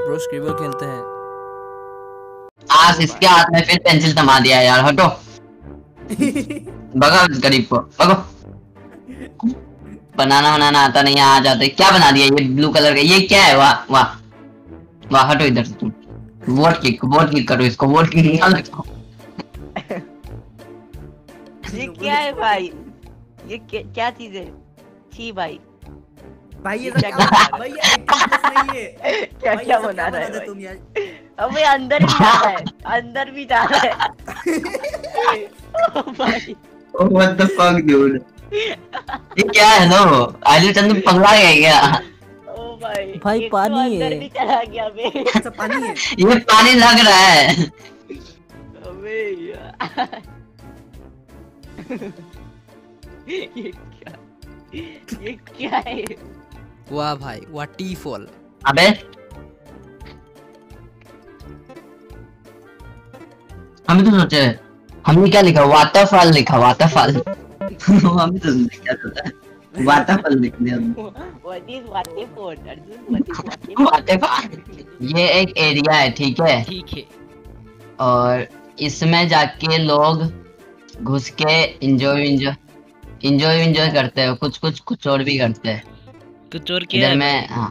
Bro scribble खेलते हैं। आज इसके हाथ में फिर पेंसिल थमा दिया यार, हटो। भगा गरीब को, भगो। बनाना बनाना आता नहीं, आ जाते। क्या बना दिया ये ब्लू कलर का? ये क्या है? वाह वाह वाह, हटो इधर से तुम। वोट किक करो इसको, वोट किक निकाल दो। ये क्या है भाई? ये क्या चीज है? छी भाई भाई ये क्या भाई ये 18+ नहीं है। क्या भाई क्या ये सब बना रहा है था भाई? तुम यार? अबे अंदर भी जा रहा है, अंदर भी जा रहा है। ओ भाई व्हाट द फक डूड, ये क्या है? नो आदिल चंदू पगला गया क्या? ओ भाई भाई एक पानी तो अंदर है। भी चला गया बे। अच्छा पानी है। ये पानी लग रहा है। अबे यार ये क्या है? वाह भाई वाटरफॉल। अबे हम तो सोचे, हमने क्या लिखा? वाटरफॉल लिखा, वाटरफॉल। हम तो क्या सोचा, वाटरफॉल लिख दिया हमने। What is waterfall? Arjun what is waterfall? Waterfall ये एक एरिया है, ठीक है? ठीक है। और इसमें जाके लोग घुस के एंजॉय करते हैं। कुछ और भी करते हैं। कुछ और क्या इधर है मैं भाई? हाँ।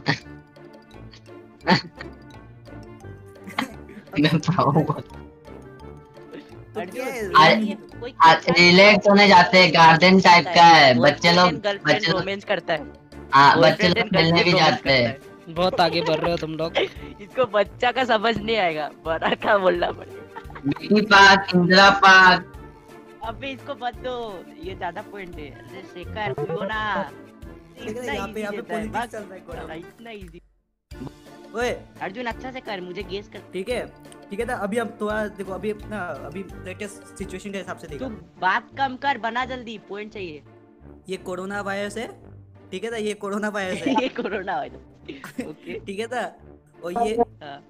मैं पाऊंगा। अर्जुन आज- ये कोई रिलैक्स होने जाते हैं, गार्डन टाइप का है। बच्चे लोग रोमांस करता है। बच्चे लोग खेलने भी जाते हैं। बहुत आगे बढ़ रहे हो तुम लोग। इसको बच्चा का समझ नहीं आएगा, बड़ा का बोलना पड़ेगा। Mini park, Indira park. अबे इसको मत दो, ये ज्यादा पॉइंट है। अरे शेखर क्यों ना? इतना यहाँ पे easy देता है, पॉलिटिक्स बस चल रहा है कोड़ा। इतना इजी। ओए अर्जुन अच्छा से कर, मुझे गेस कर। ठीक है ना। अभी हम थोड़ा देखो, अभी ना अभी लेटेस्ट सिचुएशन के हिसाब से तू देखो। बात कम कर, बना जल्दी, पॉइंट चाहिए। ये कोरोना वायरस है, ठीक है ना? ये कोरोना वायरस है। ये कोरोना वायरस ओके। ठीक है ना? और ये हाँ।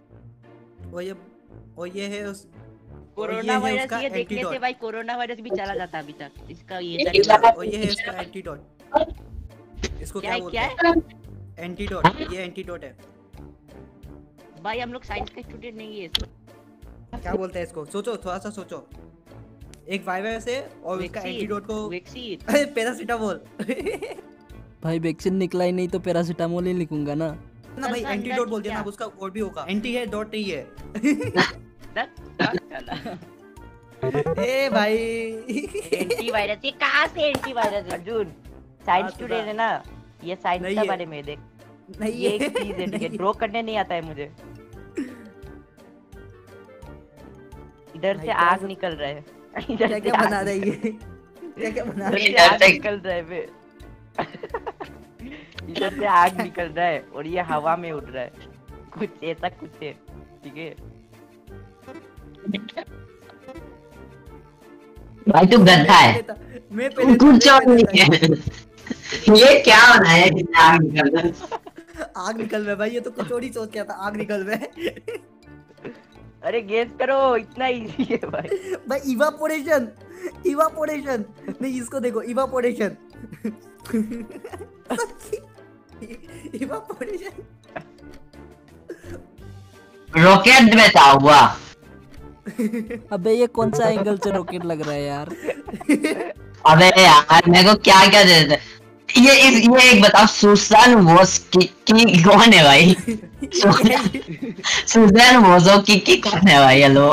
और ये है उस कोरोना है वायरस उसका ये देखने से एंटीडोट। भाई कोरोना वायरस भी चला जाता अभी तक। इसका ये और ये है उसका एंटीडोट। इसको क्या बोलते क्या हैं? एंटीडोट। ये एंटीडोट है। भाई हम लोग साइंस के स्टूडेंट नहीं है। क्या बोलते हैं इसको? सोचो, थोड़ा सा सोचो। एक वायरस है और उसका एंटीडोट को वैक्सीन। अरे पैरासीटामोल। भाई वैक्सीन निकला ही नहीं तो पैरासीटामोल ही लिखूंगा ना। ना भाई एंटीडोट बोल दिया ना, अब उसका और भी होगा। एंटी है, डॉट नहीं है। ए भाई एंटीवायरस ये कहाँ से एंटीवायरस है? अर्जुन साइंस स्टूडेंट है ना, ये साइंस नहीं के है। बारे में देख। नहीं ये है। एक चीज है, ठीक है? ड्रॉ करने नहीं आता है मुझे। इधर भाई से क्या आग सब- निकल रहा है। क्या क्या बना रहा है ये? क्या क्या बना रहा इधर है? से आग निकल रहा है बे। इधर से आग निकल रहा है और ये हवा में उड़ रहा है। कुछ ऐसा कुछ है, ठीक है? भाई तू गधा है, मैं पहले कुछ और नहीं है। ये क्या बनाया जिसने आग निकल रहा है? आग निकल रहा है भाई, ये तो कुछ और ही सोच के आता। आग निकल रहा है। अरे गेस करो, इतना इजी है भाई। भाई इवापोरेशन। इवापोरेशन नहीं, इसको देखो, इवापोरेशन। इवापोरेशन। रॉकेट में था हुआ। अबे ये कौन सा एंगल से रॉकेट लग रहा है यार? अबे यार मेरे को क्या क्या दे देते? ये एक बताओ, सुसान वोस की कौन है भाई? सुसान वोसो की कौन है भाई? हेलो,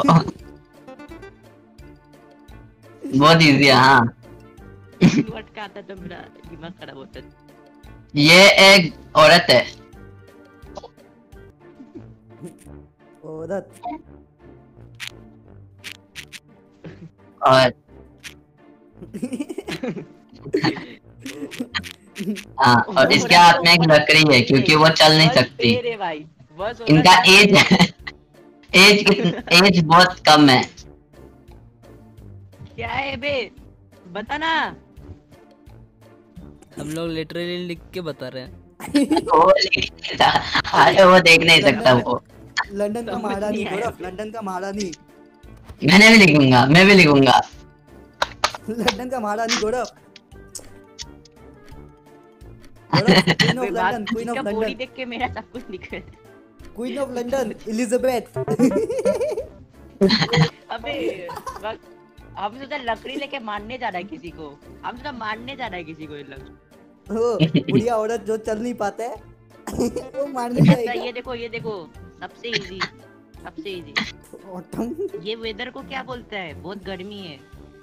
बहुत इजी है। हाँ, वर्ड का आता तो मेरा दिमाग खराब होता है। ये एक औरत है। औरत। और हाँ, और इसके हाथ में एक लकड़ी है क्योंकि वो चल नहीं बस सकती। तेरे भाई, बस इनका औरत एज बहुत कम है। क्या है बे? बता ना। हम लोग लिटरली लिख के बता रहे हैं। अरे वो देख नहीं सकता वो। लंदन का समझ महारानी नहीं आया। गौरव, लंदन का महारानी। मैं भी लिखूंगा। लंदन का महारानी गौरव। क्वीन ऑफ बे बात, लंदन, क्वीन ऑफ इसका बॉडी लंदन। देख के मेरा सब कुछ निकल। Queen of London Elizabeth. अबे हम तो लकड़ी लेके मारने जा रहा है किसी को, हम तो मारने जा रहा है किसी को ये लोग। ओ बुढ़िया औरत जो चल नहीं पाता है वो मारने अच्छा जाएगा। ये देखो सबसे इजी, सबसे इजी। ऑटम। ये वेदर को क्या बोलते हैं? बहुत गर्मी है।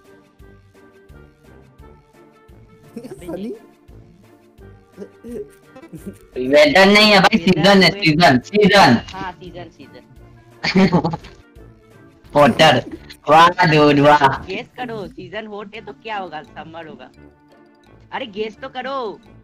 सनी। वेदर नहीं है भाई, सीजन है, सीजन सीजन। हाँ सीजन। वॉटर। वाह डूड वाह। गेस करो, सीजन हॉट है तो क्या होगा? समर होगा। अरे गेस तो करो।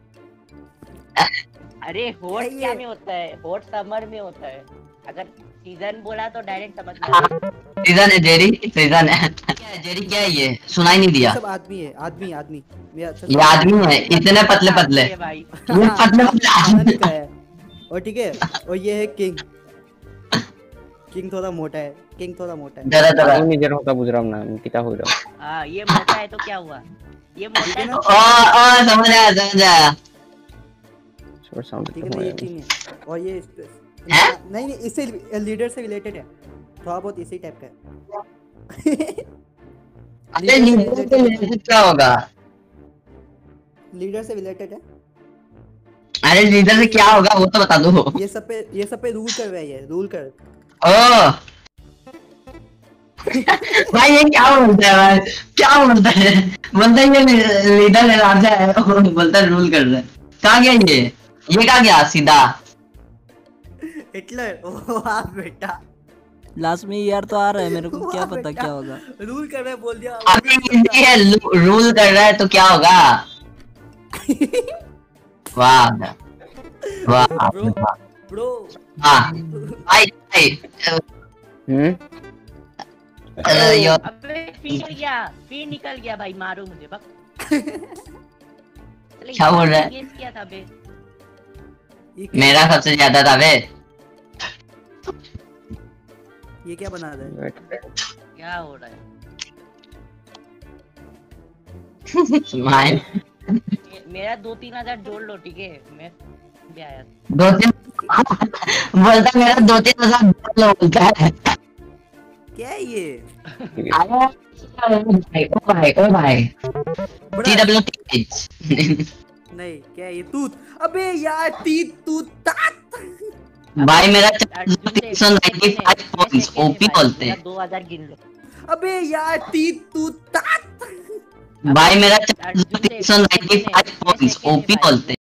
अरे हॉट क्या ये? क्या में होता है? हॉट समर में होता है। अगर सीजन बोला तो डायरेक्ट समझ में आ जाएगा। सीजन है जेरी, सीजन है। क्या है जेरी, क्या है ये? सुनाई नहीं दिया। सब आदमी है, आदमी आदमी। मेरा अच्छा ये आदमी है, इतने पतले पतले। ये भाई ये पतले पतले आनंद आदमी। का है। और ठीक है, और ये है किंग। किंग थोड़ा मोटा है, किंग थोड़ा मोटा है। जरा जरा। আমি নিজের কথা বুঝলাম না আমি কিটা হইলো हाँ ये मोटा है तो क्या हुआ? ये मोटा है तो ओ समझ आया, समझ आया। সবার সাউন্ড ठीक है ना, ये किंग है। और ये हैं? नहीं नहीं, इससे लीडर से रिलेटेड है, थोड़ा बहुत इसी टाइप का है। अरे लीडर से रिलेटेड क्या होगा? लीडर से रिलेटेड है। अरे लीडर से क्या होगा वो तो बता दो। ये सब पे रूल कर रहा है, ये रूल कर। ओ भाई ये क्या बोलता है भाई, क्या बोलता है? बोलता है ये लीडर है, राजा है, और बोलता है रूल कर रहा है। कहाँ गया ये कहाँ गया सीधा? हिटलर। ओ वाह बेटा, लास्ट में यार तो आ रहा है, मेरे को क्या वाह पता बेटा, क्या होगा। रूल कर रहा है बोल दिया। अरे ये रूल कर रहा है तो क्या होगा? वाह वाह ब्रो ब्रो हाँ भाई भाई হুম यो अबे फिर निकल गया भाई, मारो मुझे बक। क्या बोल रहा है? गेस किया था बे। मेरा सबसे ज्यादा था बे। ये क्या बना रहा है? क्या हो रहा है? स्माइल। मेरा 2-3 हजार जोड़ लो ठीक है, मैं भी आया। 2-3 बोलता मेरा 2-3 हजार बोलता है। क्या है ये? ओ भाई बड़ा TWT। नहीं, क्या है ये? तूत। अबे यार, तीत तूत तात। भाई मेरा 395 पॉइंट्स ओपी बोलते हैं। 2000 गिन लो। अबे यार, तीत तूत तात। भाई मेरा 395 पॉइंट्स ओपी बोलते हैं।